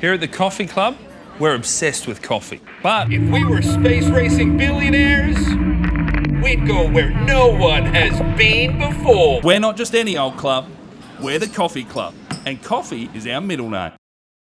Here at the Coffee Club, we're obsessed with coffee. But if we were space racing billionaires, we'd go where no one has been before. we're not just any old club, we're the Coffee Club. And coffee is our middle name.